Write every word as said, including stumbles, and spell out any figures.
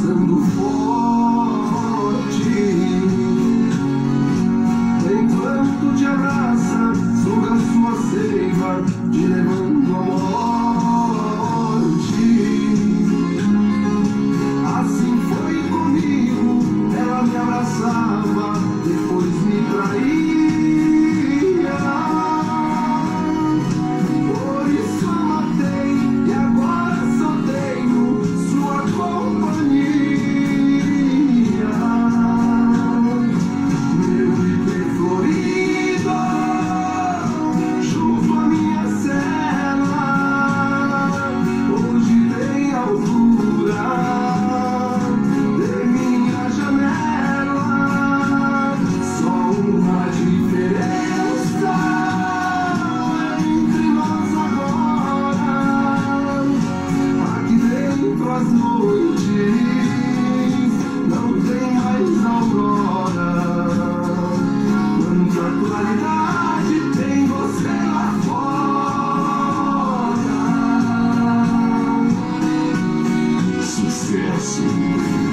abraçando forte. Enquanto te abraça, suga sua seiva, te levando a morte. Assim foi comigo, ela me abraçava, depois me traía. Por isso eu matei e agora só tenho sua companhia. Meu ipê florido, junto à minha cela, hoje tem altura de minha janela. Só uma diferença entre nós agora: aqui dentro as noites não tem mais aurora. Quanta claridade tem você lá fora. Sucesso.